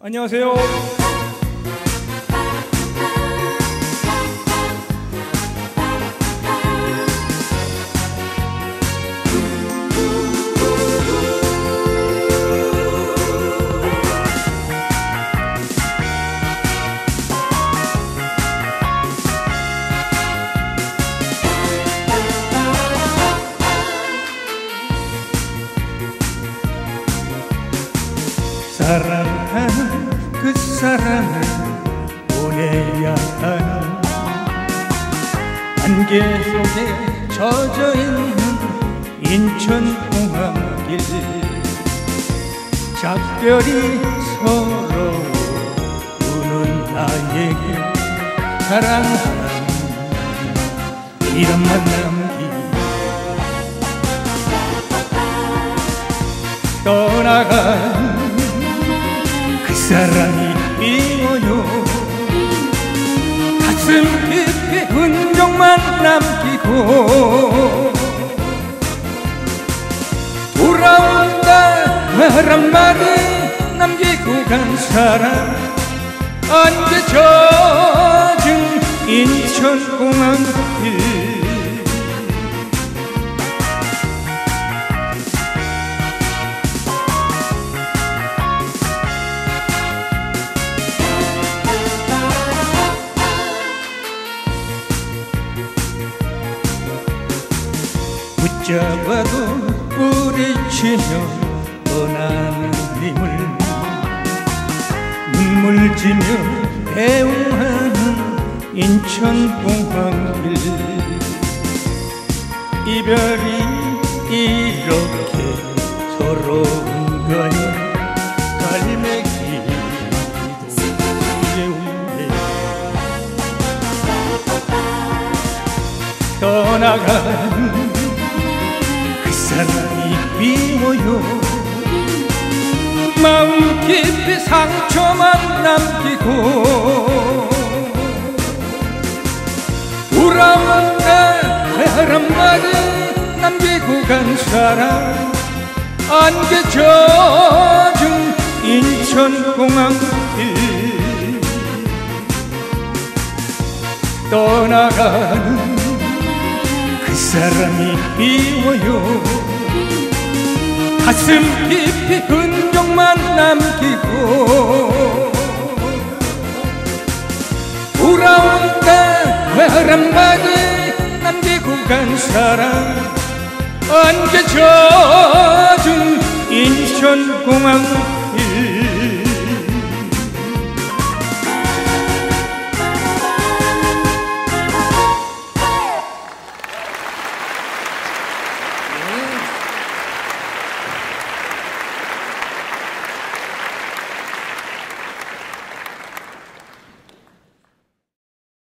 안녕하세요. 사랑하는 그 사랑을 보내야 하는 안개 속에 젖어있는 인천공항길, 작별이 서러워 우는 나에게 사랑하는 이름만 남기 떠나간 그 사랑이 미워요. 가슴 깊이 흔적만 남기고 돌아온다 한마디 남기고 간 사랑, 안개 젖은 인천공항길. 붙잡아도 뿌리치며 떠나는 님을 눈물 지며 애용하는 인천공항길. 이별이 이렇게 서러운 거야. 갈매기도 울네. 떠나간 사랑이 미워요. 마음 깊이 상처만 남기고 돌아온다 한마디 남기고 간 사랑, 안개 젖은 인천공항길. 떠나가는 그 사랑이 미워요. 가슴 깊이 흔적만 남기고 돌아온다 한마디 남기고 간 사랑, 안개 젖은 인천공항